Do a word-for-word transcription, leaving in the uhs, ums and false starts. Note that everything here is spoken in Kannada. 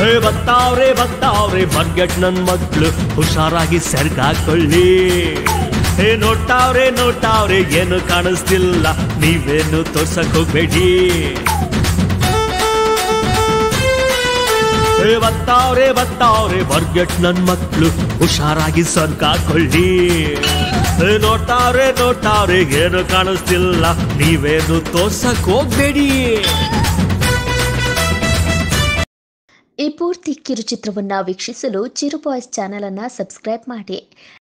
ಬತ್ತಾವ್ರೆ ಬತ್ತಾವ್ರೆ ಬರ್ಗೆಟ್ ನನ್ ಮಕ್ಳು ಹುಷಾರಾಗಿ ಸೆರ್ಗಾಕೊಳ್ಳಿ. ಹೇ ನೋಡ್ತಾವ್ರೆ ನೋಡ್ತಾವ್ರೆ ಏನು ಕಾಣಿಸ್ತಿಲ್ಲ ನೀವೇನು ತೋರ್ಸಕ್ ಹೋಗ್ಬೇಡಿ. ಹೇ ಬತ್ತಾವ್ರೆ ಬತ್ತಾವ್ರೆ ಬರ್ಗೆಟ್ ನನ್ ಮಕ್ಳು ಹುಷಾರಾಗಿ ಸೆರ್ಗಾಕೊಳ್ಳಿ. ಹೇ ನೋಡ್ತಾವ್ರೆ ನೋಡ್ತಾವ್ರೆ ಏನು ಕಾಣಿಸ್ತಿಲ್ಲ ನೀವೇನು ತೋರ್ಸಕ್ ಹೋಗ್ಬೇಡಿ. ಈ ಪೂರ್ತಿ ಕಿರುಚಿತ್ರವನ್ನು ವೀಕ್ಷಿಸಲು ಚಿರು ಬಾಯ್ಸ್ ಚಾನೆಲ್ ಅನ್ನು ಸಬ್ಸ್ಕ್ರೈಬ್ ಮಾಡಿ.